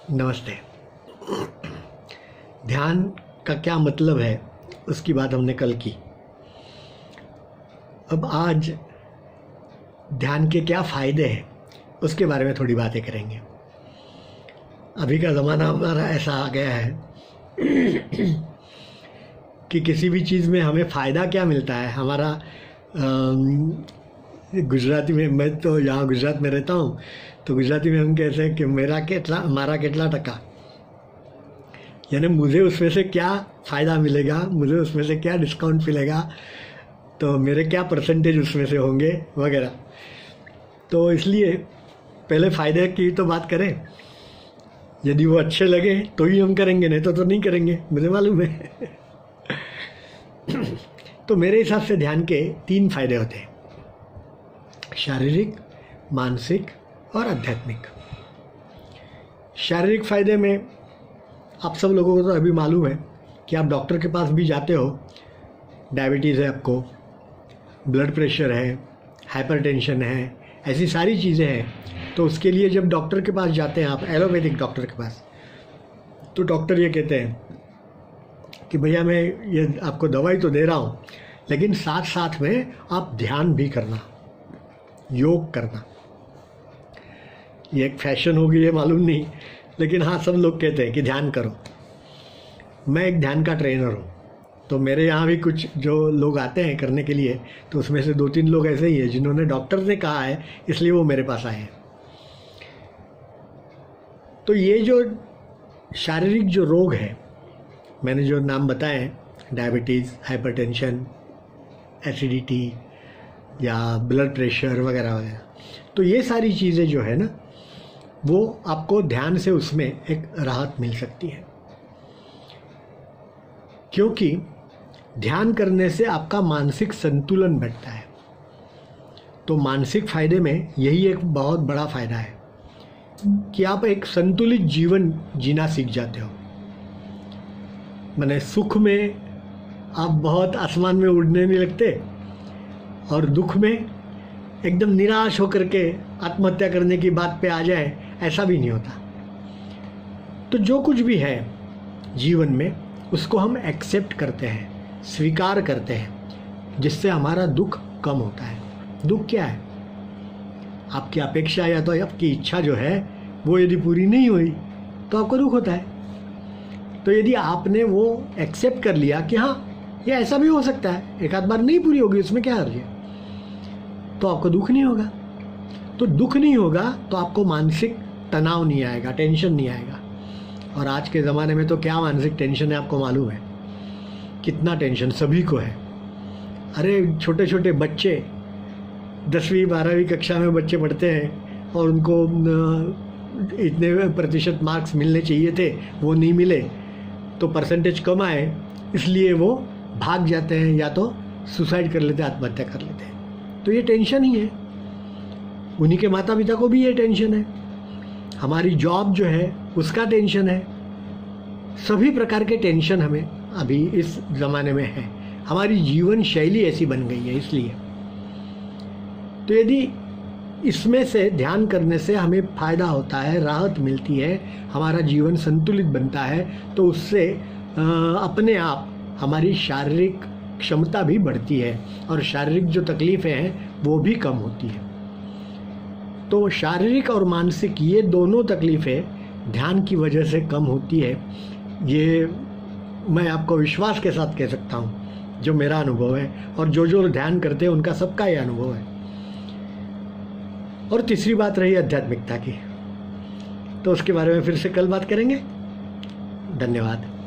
नमस्ते। ध्यान का क्या मतलब है उसकी बात हमने कल की। अब आज ध्यान के क्या फ़ायदे हैं उसके बारे में थोड़ी बातें करेंगे। अभी का ज़माना हमारा ऐसा आ गया है कि किसी भी चीज़ में हमें फ़ायदा क्या मिलता है। हमारा गुजराती में, मैं तो यहाँ गुजरात में रहता हूँ, तो गुजराती में हम कहते हैं कि मारा केटला टका, यानी मुझे उसमें से क्या फ़ायदा मिलेगा, मुझे उसमें से क्या डिस्काउंट मिलेगा, तो मेरे क्या परसेंटेज उसमें से होंगे वगैरह। तो इसलिए पहले फ़ायदे की तो बात करें। यदि वो अच्छे लगे तो ही हम करेंगे, नहीं तो नहीं करेंगे, मुझे मालूम है। तो मेरे हिसाब से ध्यान के 3 फायदे होते हैं: शारीरिक, मानसिक और आध्यात्मिक। शारीरिक फायदे में आप सब लोगों को तो अभी मालूम है कि आप डॉक्टर के पास भी जाते हो, डायबिटीज़ है आपको, ब्लड प्रेशर है, हाइपरटेंशन है, ऐसी सारी चीज़ें हैं। तो उसके लिए जब डॉक्टर के पास जाते हैं आप, एलोपैथिक डॉक्टर के पास, तो डॉक्टर ये कहते हैं कि भैया मैं ये आपको दवाई तो दे रहा हूँ, लेकिन साथ साथ में आप ध्यान भी करना, योग करना। ये एक फैशन हो गई है मालूम नहीं, लेकिन हाँ, सब लोग कहते हैं कि ध्यान करो। मैं एक ध्यान का ट्रेनर हूँ, तो मेरे यहाँ भी कुछ जो लोग आते हैं करने के लिए, तो उसमें से 2-3 लोग ऐसे ही हैं जिन्होंने डॉक्टर ने कहा है इसलिए वो मेरे पास आए हैं। तो ये जो शारीरिक जो रोग है, मैंने जो नाम बताए हैं, डायबिटीज़, हाइपरटेंशन, एसिडिटी या ब्लड प्रेशर वगैरह वगैरह, तो ये सारी चीज़ें जो है ना, वो आपको ध्यान से उसमें एक राहत मिल सकती है। क्योंकि ध्यान करने से आपका मानसिक संतुलन बैठता है। तो मानसिक फायदे में यही एक बहुत बड़ा फायदा है कि आप एक संतुलित जीवन जीना सीख जाते हो। माने सुख में आप बहुत आसमान में उड़ने नहीं लगते, और दुख में एकदम निराश होकर के आत्महत्या करने की बात पे आ जाए, ऐसा भी नहीं होता। तो जो कुछ भी है जीवन में, उसको हम एक्सेप्ट करते हैं, स्वीकार करते हैं, जिससे हमारा दुख कम होता है। दुख क्या है? आपकी अपेक्षा या तो आपकी इच्छा जो है वो यदि पूरी नहीं हुई तो आपको दुख होता है। तो यदि आपने वो एक्सेप्ट कर लिया कि हाँ, ये ऐसा भी हो सकता है, एक आध बार नहीं पूरी होगी, उसमें क्या हर्ज है, तो आपको दुख नहीं होगा। तो दुख नहीं होगा तो आपको मानसिक तनाव नहीं आएगा, टेंशन नहीं आएगा। और आज के ज़माने में तो क्या मानसिक टेंशन है आपको मालूम है? कितना टेंशन सभी को है। अरे छोटे छोटे बच्चे, 10वीं 12वीं कक्षा में बच्चे पढ़ते हैं और उनको इतने प्रतिशत मार्क्स मिलने चाहिए थे, वो नहीं मिले, तो परसेंटेज कम आए, इसलिए वो भाग जाते हैं या तो सुसाइड कर लेते हैं, आत्महत्या कर लेते हैं। तो ये टेंशन ही है। उन्हीं के माता पिता को भी ये टेंशन है, हमारी जॉब जो है उसका टेंशन है। सभी प्रकार के टेंशन हमें अभी इस ज़माने में है। हमारी जीवन शैली ऐसी बन गई है। इसलिए तो यदि इसमें से ध्यान करने से हमें फ़ायदा होता है, राहत मिलती है, हमारा जीवन संतुलित बनता है, तो उससे अपने आप हमारी शारीरिक क्षमता भी बढ़ती है और शारीरिक जो तकलीफ़ें हैं वो भी कम होती है। तो शारीरिक और मानसिक ये दोनों तकलीफ़ें ध्यान की वजह से कम होती है। ये मैं आपको विश्वास के साथ कह सकता हूँ, जो मेरा अनुभव है, और जो ध्यान करते हैं उनका सबका ये अनुभव है। और तीसरी बात रही आध्यात्मिकता की, तो उसके बारे में फिर से कल बात करेंगे। धन्यवाद।